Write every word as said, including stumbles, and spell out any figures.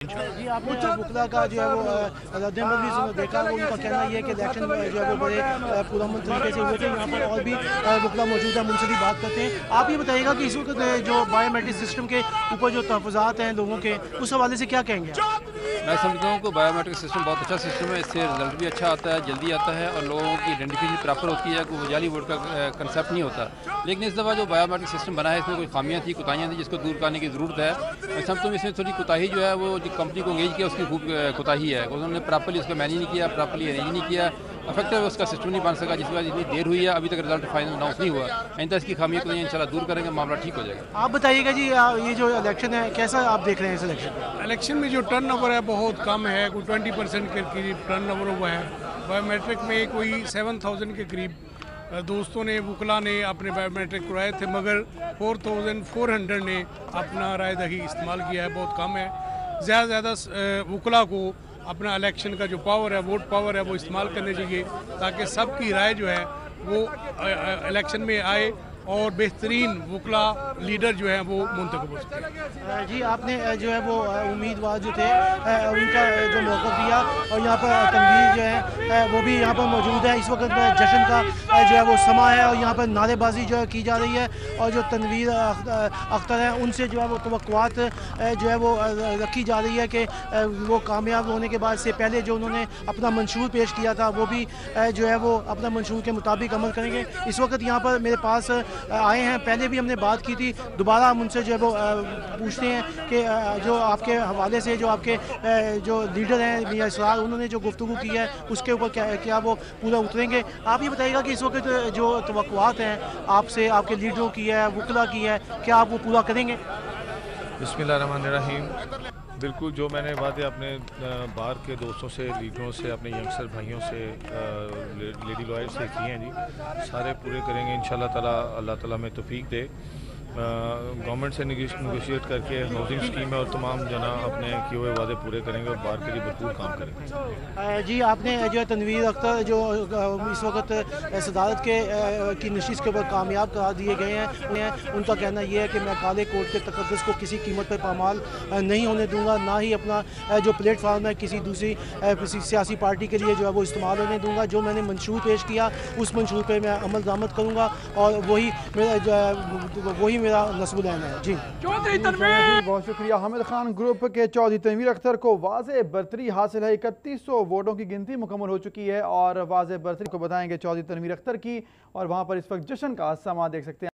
जी आपने वकला का जो है वो रद्द-ए-अमल भी देखा, वो उनका कहना ये है कि इलेक्शन जो है वो बड़े पुरअमन तरीके से हुए थे। यहाँ पर और भी वकला मौजूद है, उनसे भी बात करते हैं। आप ये बताइएगा कि इस वक्त जो बायोमेट्रिक सिस्टम के ऊपर जो तहफ़्फ़ुज़ात हैं लोगों के, उस हवाले से क्या कहेंगे? मैं समझता हूँ कि बायोमेट्रिक सिस्टम बहुत अच्छा सिस्टम है, इससे रिजल्ट भी अच्छा आता है, जल्दी आता है और लोगों की आइडेंटिफिकेशन प्रॉपर होती है, कोई जाली वोट का कंसेप्ट नहीं होता। लेकिन इस दफ़ा जो बायोमेट्रिक सिस्टम बना है इसमें कोई खामियाँ थी, कोताहियाँ थी, जिसको दूर करने की ज़रूरत है। मैं समझता हूँ इसमें थोड़ी कोताही जो है वो जो कंपनी को एंगेज किया उसकी खूब कोताही है, उन्होंने प्रॉपर्ली उसका मैनेज नहीं किया, प्रॉपर्ली अरेंज नहीं किया, इफेक्टिव उसका सिस्टम नहीं बन सका, जिसकी वजह इतनी देर हुई है, अभी तक रिजल्ट फाइनल अनाउंस नहीं हुआ। आइंदा इसकी खामियों को इंशाल्लाह दूर करेंगे, मामला ठीक हो जाएगा। आप बताइएगा जी, ये जो इलेक्शन है कैसा आप देख रहे हैं? इस इलेक्शन इलेक्शन में जो टर्न ओवर है बहुत कम है, कोई ट्वेंटी परसेंट के करीब टर्न ओवर हुआ है। बायोमेट्रिक में कोई सेवन थाउजेंड के करीब दोस्तों ने वकला ने अपने बायोमेट्रिक करवाए थे, मगर फोर थाउजेंड फोर हंड्रेड ने अपना राय दही इस्तेमाल किया है, बहुत कम है। ज़्यादा से ज़्यादा वकला को अपना इलेक्शन का जो पावर है, वोट पावर है, वो इस्तेमाल करने चाहिए ताकि सबकी राय जो है वो इलेक्शन में आए और बेहतरीन वकला लीडर जो है वो मुंतखब हो सके। जी आपने जो है वो उम्मीदवार जो थे उनका जो मौक़िफ़ दिया, और यहाँ पर तनवीर जो है वो भी यहाँ पर मौजूद है। इस वक्त जश्न का जो है वो समा है और यहाँ पर नारेबाजी जो है की जा रही है, और जो तनवीर अख्तर हैं उनसे जो है वो तवक्कुआत जो है वो रखी जा रही है कि वो कामयाब होने के बाद से पहले जो उन्होंने अपना मंशूर पेश किया था वो भी जो है वो अपना मंशूर के मुताबिक अमल करेंगे। इस वक्त यहाँ पर मेरे पास आए हैं, पहले भी हमने बात की थी, दोबारा हम उनसे जो है वो पूछते हैं कि जो आपके हवाले से जो आपके जो लीडर हैं मियां इसरार, उन्होंने जो गुफ्तगू की है उसके ऊपर क्या क्या वो पूरा उतरेंगे। आप ये बताइएगा कि इस वक्त जो तवक्कुआत हैं आपसे, आपके लीडरों की है, वकला की है, क्या आप वो पूरा करेंगे? बिस्मिल्लाहिर्रहमानिर्रहीम। बिल्कुल जो मैंने वादे अपने बाहर के दोस्तों से, लीडरों से, अपने यंगस्टर भाइयों से, लेडी लॉयर से किए हैं जी, सारे पूरे करेंगे इंशाल्लाह ताला। अल्लाह ताला में तौफीक दे। गवर्नमेंट से निगोशिएट करके हाउसिंग स्कीम है और तमाम जना अपने किए हुए वादे पूरे करेंगे और बाहर के लिए भरपूर काम करेंगे। जी आपने जो है तनवीर अख्तर जो इस वक्त सदारत के की नशिस्त के ऊपर कामयाब करार दिए गए हैं, उनका कहना यह है कि मैं काले कोट के तकद्दुस को किसी कीमत पर पामाल नहीं होने दूंगा, ना ही अपना जो प्लेटफार्म है किसी दूसरी किसी सियासी पार्टी के लिए जो है वो इस्तेमाल होने दूंगा। जो मैंने मंशूर पेश किया उस मंशूर पर मैं अमल दरामद करूँगा और वही मेरा वही मेरा नस्बुल-ऐन है। जी चौधरी तनवीर, बहुत शुक्रिया। हामिद खान ग्रुप के चौधरी तनवीर अख्तर को वाज़े बरतरी हासिल है। इकतीस सौ वोटों की गिनती मुकम्मल हो चुकी है और वाज़े बरतरी को बताएंगे चौधरी तनवीर अख्तर की, और वहाँ पर इस वक्त जश्न का समा देख सकते हैं।